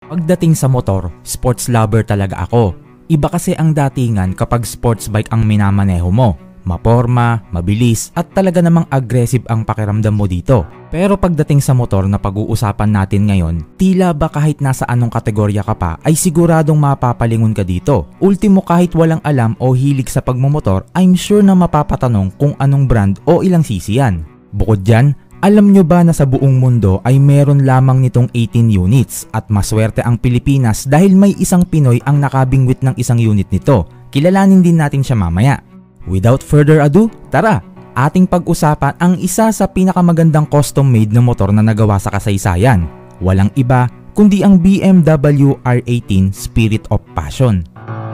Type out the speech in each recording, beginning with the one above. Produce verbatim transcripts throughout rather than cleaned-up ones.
Pagdating sa motor, sports lover talaga ako. Iba kasi ang datingan kapag sports bike ang minamaneho mo. Maporma, mabilis at talaga namang aggressive ang pakiramdam mo dito. Pero pagdating sa motor na pag-uusapan natin ngayon, tila ba kahit nasa anong kategorya ka pa ay siguradong mapapalingon ka dito. Ultimo kahit walang alam o hilig sa pagmumotor, I'm sure na mapapatanong kung anong brand o ilang sisi yan. Bukod dyan, alam nyo ba na sa buong mundo ay meron lamang nitong eighteen units at maswerte ang Pilipinas dahil may isang Pinoy ang nakabingwit ng isang unit nito. Kilalanin din natin siya mamaya. Without further ado, tara! Ating pag-usapan ang isa sa pinakamagandang custom-made na motor na nagawa sa kasaysayan. Walang iba kundi ang B M W R eighteen Spirit of Passion.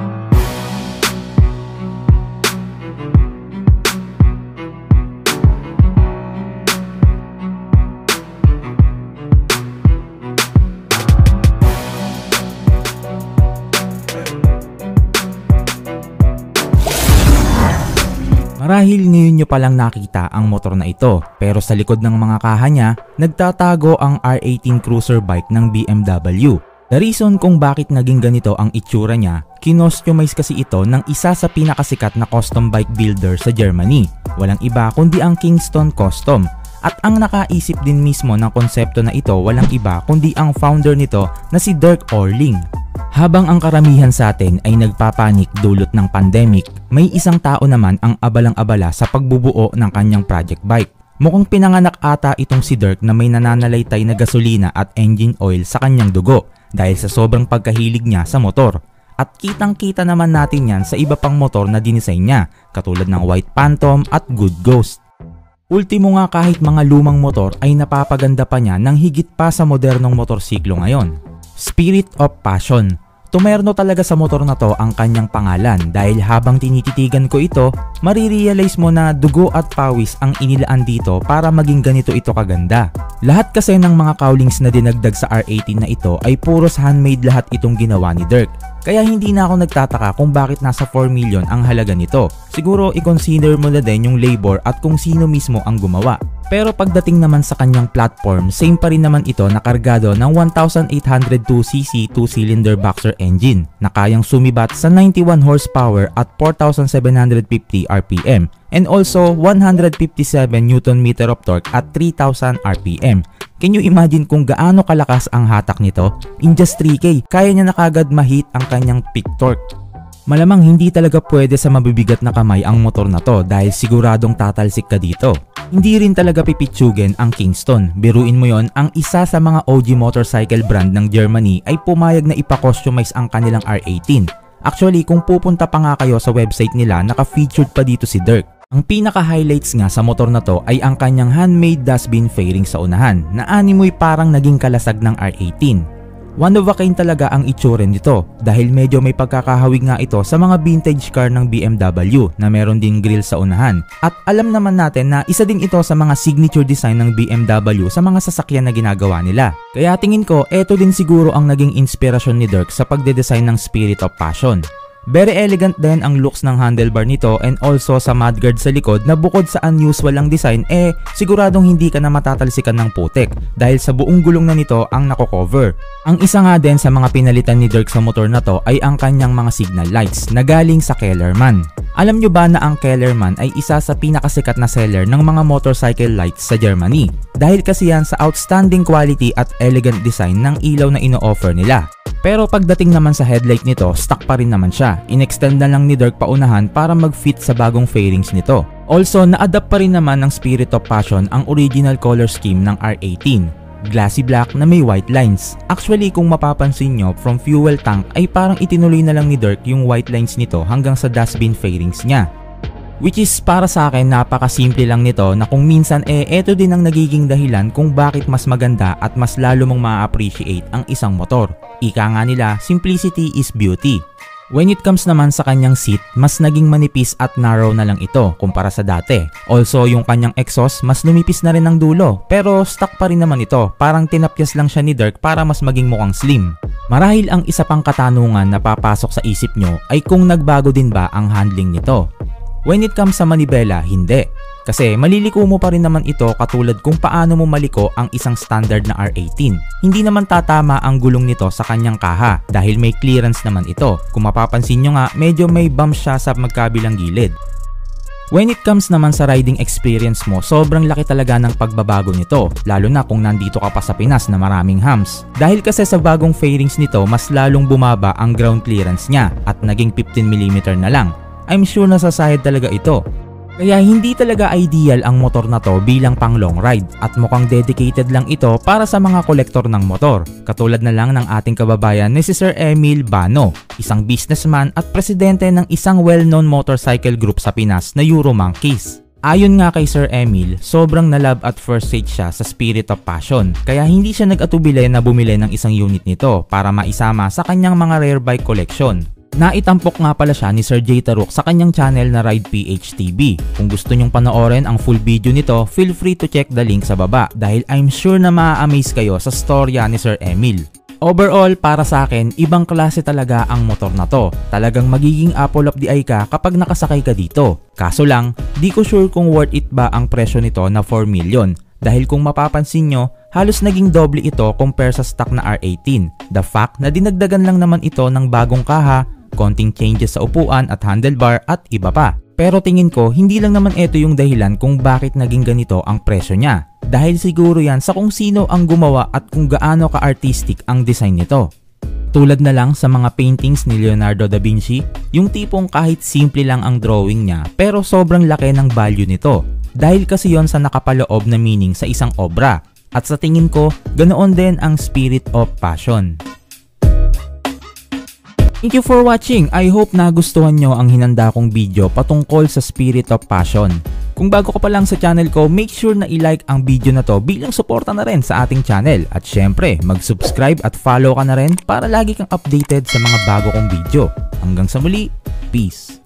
Marahil ngayon nyo palang nakita ang motor na ito, pero sa likod ng mga kaha niya, nagtatago ang R eighteen cruiser bike ng B M W. The reason kung bakit naging ganito ang itsura niya, kinostomize kasi ito ng isa sa pinakasikat na custom bike builder sa Germany. Walang iba kundi ang Kingston Custom. At ang nakaisip din mismo ng konsepto na ito walang iba kundi ang founder nito na si Dirk Orling. Habang ang karamihan sa atin ay nagpapanik dulot ng pandemic, may isang tao naman ang abalang-abala sa pagbubuo ng kanyang project bike. Mukhang pinanganak ata itong si Dirk na may nananalaytay na gasolina at engine oil sa kanyang dugo dahil sa sobrang pagkahilig niya sa motor. At kitang-kita naman natin yan sa iba pang motor na dinisign niya, katulad ng White Phantom at Good Ghost. Ultimo nga kahit mga lumang motor ay napapaganda pa niya ng higit pa sa modernong motorsiklo ngayon. Spirit of Passion. Tumerno talaga sa motor na to ang kanyang pangalan dahil habang tinititigan ko ito, marirealize mo na dugo at pawis ang inilaan dito para maging ganito ito kaganda. Lahat kasi ng mga cowlings na dinagdag sa R eighteen na ito ay puros handmade lahat itong ginawa ni Dirk. Kaya hindi na ako nagtataka kung bakit nasa four million ang halaga nito. Siguro i-consider mo na din yung labor at kung sino mismo ang gumawa. Pero pagdating naman sa kanyang platform, same pa rin naman ito na kargado ng one thousand eight hundred two c c two-cylinder boxer engine na kayang sumibat sa ninety-one horsepower at four thousand seven hundred fifty R P M and also one hundred fifty-seven newton meter of torque at three thousand R P M. Can you imagine kung gaano kalakas ang hatak nito? In just three K, kaya niya na kagad ma-hit ang kanyang peak torque. Malamang hindi talaga pwede sa mabibigat na kamay ang motor na to dahil siguradong tatalsik ka dito. Hindi rin talaga pipitsugin ang Kingston. Biruin mo yon, ang isa sa mga O G motorcycle brand ng Germany ay pumayag na ipa-customize ang kanilang R eighteen. Actually, kung pupunta pa nga kayo sa website nila, naka-featured pa dito si Dirk. Ang pinaka-highlights nga sa motor na to ay ang kanyang handmade dustbin fairing sa unahan na animoy parang naging kalasag ng R eighteen. One of a kind talaga ang itsura nito dahil medyo may pagkakahawig nga ito sa mga vintage car ng B M W na meron din grill sa unahan. At alam naman natin na isa din ito sa mga signature design ng B M W sa mga sasakyan na ginagawa nila. Kaya tingin ko eto din siguro ang naging inspirasyon ni Dirk sa pagde-design ng Spirit of Passion. Very elegant din ang looks ng handlebar nito and also sa mudguard sa likod na bukod sa unusual ang design eh siguradong hindi ka na matatalsikan ng putik dahil sa buong gulong na nito ang nako-cover. Ang isa nga din sa mga pinalitan ni Dirk sa motor na to ay ang kanyang mga signal lights na galing sa Kellerman. Alam nyo ba na ang Kellerman ay isa sa pinakasikat na seller ng mga motorcycle lights sa Germany dahil kasi yan sa outstanding quality at elegant design ng ilaw na ino-offer nila. Pero pagdating naman sa headlight nito, stock pa rin naman siya. In-extend na lang ni Dirk paunahan para mag-fit sa bagong fairings nito. Also, na-adapt pa rin naman ng Spirit of Passion ang original color scheme ng R eighteen. Glassy black na may white lines. Actually, kung mapapansin nyo, from fuel tank ay parang itinuloy na lang ni Dirk yung white lines nito hanggang sa dustbin fairings niya. Which is para sa akin napakasimple lang nito na kung minsan eh eto din ang nagiging dahilan kung bakit mas maganda at mas lalo mong ma-appreciate ang isang motor. Ika nga nila, simplicity is beauty. When it comes naman sa kanyang seat, mas naging manipis at narrow na lang ito kumpara sa dati. Also, yung kanyang exhaust, mas lumipis na rin ang dulo. Pero stock pa rin naman ito, parang tinapyas lang siya ni Dirk para mas maging mukhang slim. Marahil ang isa pang katanungan na papasok sa isip nyo ay kung nagbago din ba ang handling nito. When it comes sa manibela, hindi. Kasi maliliko mo pa rin naman ito katulad kung paano mo maliko ang isang standard na R eighteen. Hindi naman tatama ang gulong nito sa kanyang kaha dahil may clearance naman ito. Kung mapapansin nyo nga, medyo may bump siya sa magkabilang gilid. When it comes naman sa riding experience mo, sobrang laki talaga ng pagbabago nito, lalo na kung nandito ka pa sa Pinas na maraming humps. Dahil kasi sa bagong fairings nito, mas lalong bumaba ang ground clearance niya at naging fifteen millimeter na lang. I'm sure nasasayad talaga ito. Kaya hindi talaga ideal ang motor na to bilang pang long ride at mukhang dedicated lang ito para sa mga kolektor ng motor. Katulad na lang ng ating kababayan ni si Sir Emil Bano, isang businessman at presidente ng isang well-known motorcycle group sa Pinas na Euro Monkeys. Ayon nga kay Sir Emil, sobrang na-love at first sight siya sa Spirit of Passion kaya hindi siya nag-atubili na bumili ng isang unit nito para maisama sa kanyang mga rare bike collection. Naitampok nga pala siya ni Sir Jay Taruk sa kanyang channel na Ride P H T V. Kung gusto nyong panoorin ang full video nito, feel free to check the link sa baba dahil I'm sure na maa-amaze kayo sa storya ni Sir Emil. Overall, para sa akin, ibang klase talaga ang motor na to. Talagang magiging apple of the eye ka kapag nakasakay ka dito. Kaso lang, di ko sure kung worth it ba ang presyo nito na four million. Dahil kung mapapansin nyo, halos naging doble ito compare sa stock na R eighteen. The fact na dinagdagan lang naman ito ng bagong kaha, konting changes sa upuan at handlebar at iba pa. Pero tingin ko hindi lang naman ito yung dahilan kung bakit naging ganito ang presyo niya. Dahil siguro yan sa kung sino ang gumawa at kung gaano ka-artistic ang design nito. Tulad na lang sa mga paintings ni Leonardo da Vinci, yung tipong kahit simple lang ang drawing niya pero sobrang laki ng value nito. Dahil kasi yon sa nakapaloob na meaning sa isang obra. At sa tingin ko, ganoon din ang Spirit of Passion. Thank you for watching. I hope nagustuhan nyo ang hinanda kong video patungkol sa Spirit of Passion. Kung bago ka pa lang sa channel ko, make sure na i-like ang video na to bilang suporta na rin sa ating channel. At syempre, mag-subscribe at follow ka na rin para lagi kang updated sa mga bago kong video. Hanggang sa muli, peace!